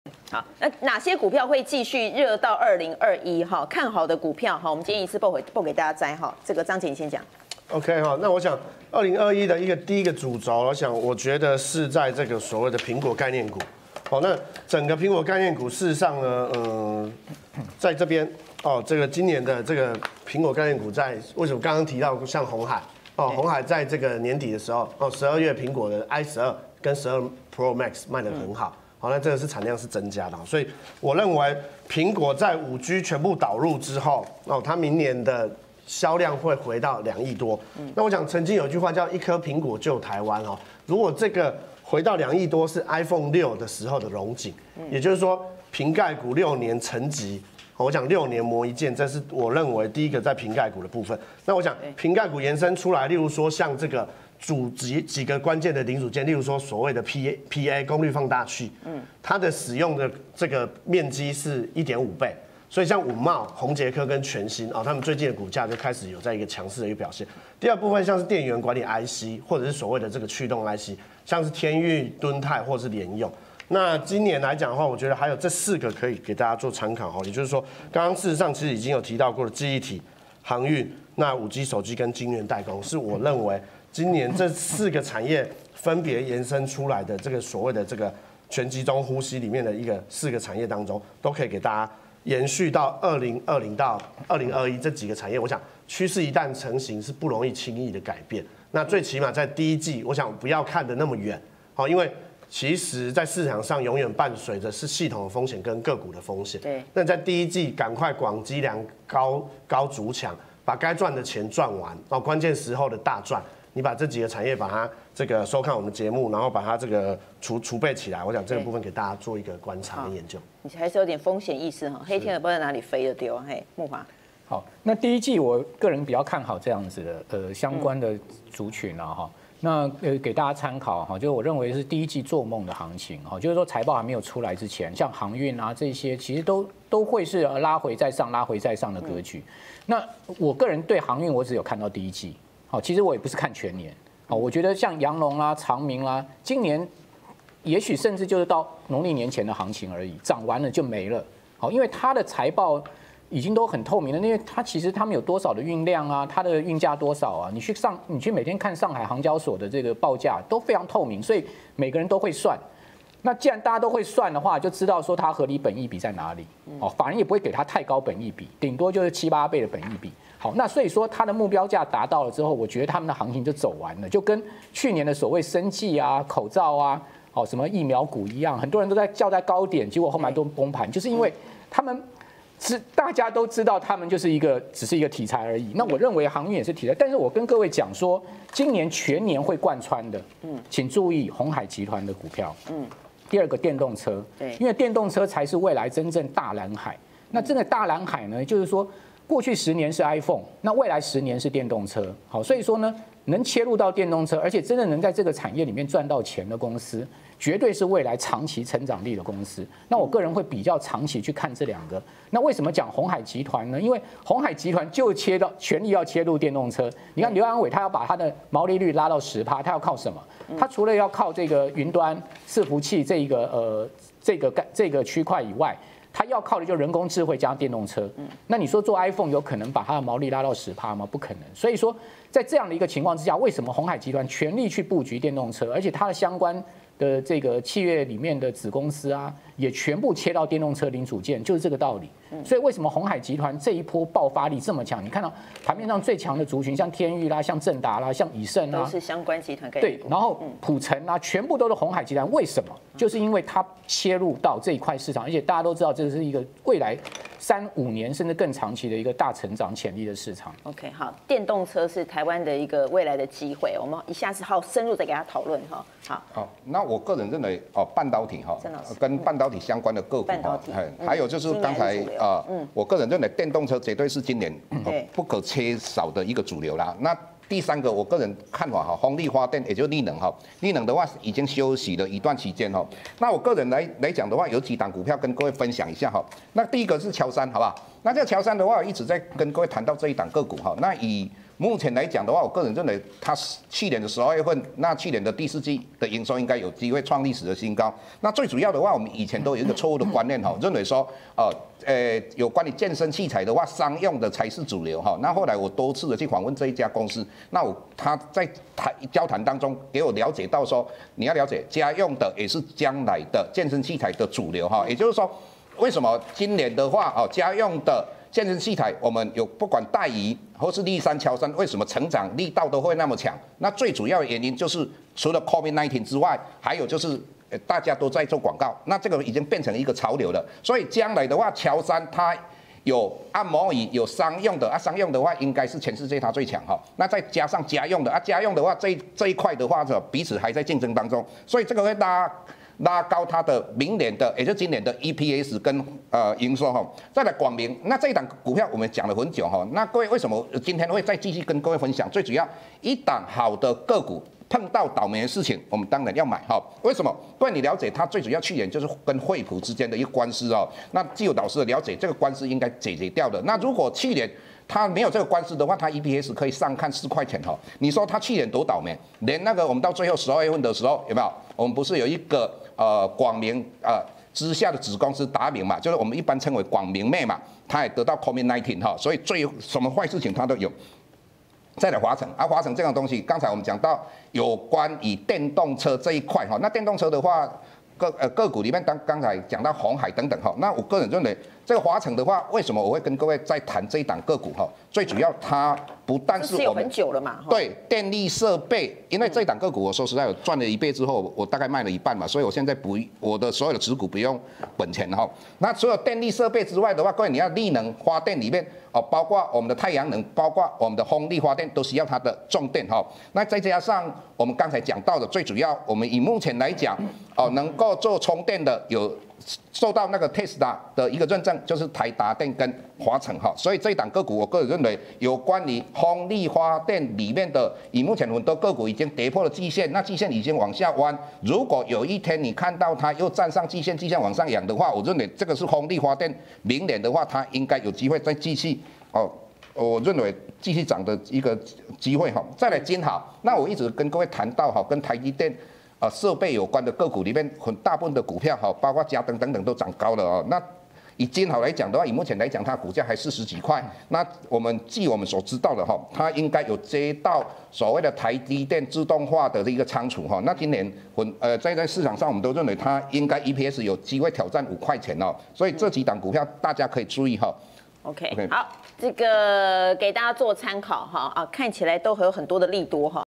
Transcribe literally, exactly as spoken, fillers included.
好，那哪些股票会继续热到二零二一？哈，看好的股票哈，我们今天一次报给报给大家摘哈。这个张姐你先讲。 OK 哈，那我想二零二一的一个第一个主轴，我想我觉得是在这个所谓的苹果概念股。好，那整个苹果概念股事实上呢，嗯、呃，在这边哦，这个今年的这个苹果概念股在为什么刚刚提到像鸿海哦，鸿海在这个年底的时候哦，十二月苹果的 i 十二跟十二 Pro Max 卖得很好。好，那这个是产量是增加的，所以我认为苹果在五 G 全部导入之后，哦，它明年的销量会回到两亿多。那我想曾经有一句话叫一颗苹果救台湾哦，如果这个回到两亿多是 iPhone 六的时候的荣景，也就是说瓶盖股六年沉寂。我讲六年磨一剑，这是我认为第一个在瓶盖股的部分。那我想瓶盖股延伸出来，例如说像这个。主几几个关键的零组件，例如说所谓的 P A P A 功率放大器，嗯，它的使用的这个面积是一点五倍，所以像五茂、宏捷科跟全新哦，他们最近的股价就开始有在一个强势的一个表现。第二部分像是电源管理 I C 或者是所谓的这个驱动 I C， 像是天钰、敦泰或是联咏。那今年来讲的话，我觉得还有这四个可以给大家做参考哈，也就是说，刚刚事实上其实已经有提到过的记忆体、航运、那五 G 手机跟晶圆代工，是我认为。今年这四个产业分别延伸出来的这个所谓的这个全集中呼吸里面的一个四个产业当中，都可以给大家延续到二零二零到二零二一这几个产业。我想趋势一旦成型是不容易轻易的改变。那最起码在第一季，我想不要看得那么远，好，因为其实在市场上永远伴随着是系统的风险跟个股的风险。对。那在第一季赶快广积粮，高高筑墙，把该赚的钱赚完，哦，关键时候的大赚。你把这几个产业把它这个收看我们节目，然后把它这个储储备起来，我想这个部分给大家做一个观察跟研究。 你还是有点风险意识哈，黑天鹅不知道哪里飞了丢，嘿，木华。 好，那第一季我个人比较看好这样子的呃相关的族群啊哈。那呃给大家参考哈，就是我认为是第一季做梦的行情哈，就是说财报还没有出来之前，像航运啊这些其实都都会是拉回再上、拉回再上的格局。那我个人对航运我只有看到第一季。好，其实我也不是看全年。好，我觉得像阳龙啦、长明啦，今年也许甚至就是到农历年前的行情而已，涨完了就没了。好，因为它的财报已经都很透明了，因为它其实他们有多少的运量啊，它的运价多少啊，你去上你去每天看上海航交所的这个报价都非常透明，所以每个人都会算。那既然大家都会算的话，就知道说它合理本益比在哪里。哦，法人也不会给它太高本益比，顶多就是七八倍的本益比。好，那所以说它的目标价达到了之后，我觉得他们的行情就走完了，就跟去年的所谓生技啊、口罩啊、哦什么疫苗股一样，很多人都在叫在高点，结果后面都崩盘，就是因为他们知大家都知道他们就是一个只是一个题材而已。那我认为航运也是题材，但是我跟各位讲说，今年全年会贯穿的，嗯，请注意鸿海集团的股票，嗯，第二个电动车，对，因为电动车才是未来真正大蓝海。那这个大蓝海呢，就是说。过去十年是 iPhone， 那未来十年是电动车。好，所以说呢，能切入到电动车，而且真的能在这个产业里面赚到钱的公司，绝对是未来长期成长力的公司。那我个人会比较长期去看这两个。那为什么讲鸿海集团呢？因为鸿海集团就切到全力要切入电动车。你看刘安伟他要把他的毛利率拉到十趴，他要靠什么？他除了要靠这个云端伺服器这一个呃这个这个区块以外。它要靠的就是人工智慧加电动车，那你说做 iPhone 有可能把它的毛利拉到十趴吗？不可能。所以说，在这样的一个情况之下，为什么鸿海集团全力去布局电动车，而且它的相关的这个企业里面的子公司啊，也全部切到电动车零组件，就是这个道理。所以为什么鸿海集团这一波爆发力这么强？你看到盘面上最强的族群，像天钰啦、像正达啦、像以盛啦， 都是相关集团概念股。对，然后普成啊，全部都是鸿海集团。为什么？就是因为它切入到这一块市场，而且大家都知道这是一个未来三五年甚至更长期的一个大成长潜力的市场。 OK， 好，电动车是台湾的一个未来的机会，我们一下子好深入再给他讨论哈。好， 好，那我个人认为哦，半导体哈，跟半导体相关的个股哈，还有就是刚才啊，我个人认为电动车绝对是今年不可缺少的一个主流啦。那第三个，我个人看法哈，风力发电也就是力能哈，力能的话已经休息了一段期间哈。那我个人来来讲的话，有几档股票跟各位分享一下哈。那第一个是乔山，好不好？那这个乔山的话，我一直在跟各位谈到这一档个股哈。那以目前来讲的话，我个人认为它去年的十二月份，那去年的第四季的营收应该有机会创历史的新高。那最主要的话，我们以前都有一个错误的观念哈，认为说呃呃有关于健身器材的话，商用的才是主流哈。那后来我多次的去访问这一家公司，那我他在谈交谈当中给我了解到说，你要了解家用的也是将来的健身器材的主流哈。也就是说，为什么今年的话哦，家用的健身器材，我们有不管戴仪或是立山、乔山，为什么成长力道都会那么强？那最主要的原因就是除了 COVID 十九 之外，还有就是呃大家都在做广告，那这个已经变成一个潮流了。所以将来的话，乔山它有按摩椅，有商用的啊，商用的话应该是全世界它最强哈。那再加上家用的啊，家用的话这这一块的话，彼此还在竞争当中，所以这个会拉。拉高它的明年的，也就是今年的 E P S 跟呃营收哈，再来广明，那这一档股票我们讲了很久哈，那各位为什么今天会再继续跟各位分享？最主要一档好的个股碰到倒霉的事情，我们当然要买哈。为什么？各位你了解它最主要去年就是跟惠普之间的一个官司哦，那既有导师的了解，这个官司应该解决掉的。那如果去年他没有这个官司的话，他 E P S 可以上看四块钱哈。你说他去年多倒霉，连那个我们到最后十二月份的时候有没有？我们不是有一个呃广明呃之下的子公司达明嘛，就是我们一般称为广明妹嘛，他也得到 COVID 十九 哈，所以最什么坏事情他都有。再来华城啊，华城这种东西，刚才我们讲到有关于电动车这一块哈，那电动车的话。个呃个股里面，刚刚才讲到鸿海等等哈，那我个人认为这个华城的话，为什么我会跟各位在谈这一档个股哈？最主要它不但是我们很久了嘛， 对电力设备，因为这一档个股我说实在，我赚了一倍之后，我大概卖了一半嘛，所以我现在不我的所有的持股不用本钱哈。那除了电力设备之外的话，各位你要力能发电里面哦，包括我们的太阳能，包括我们的风力发电，都需要它的重电哈。那再加上我们刚才讲到的，最主要我们以目前来讲哦，能够做充电的有受到那个 Tesla 的一个认证，就是台达电跟华城哈，所以这一档个股，我个人认为有关于风力发电里面的，以目前很多个股已经跌破了季线，那季线已经往下弯。如果有一天你看到它又站上季线，季线往上扬的话，我认为这个是风力发电，明年的话它应该有机会再继续哦。我认为继续涨的一个机会哈。再来金豪，那我一直跟各位谈到哈，跟台积电。啊，设备有关的个股里面，很大部分的股票哈，包括嘉登等等都涨高了哦。那以金豪来讲的话，以目前来讲，它股价还四十几块。那我们据我们所知道的哈，它应该有接到所谓的台积电自动化的一个仓储哈。那今年混呃在在市场上，我们都认为它应该 E P S 有机会挑战五块钱哦。所以这几档股票大家可以注意哈。 OK， 好，这个给大家做参考哈啊，看起来都还有很多的利多哈。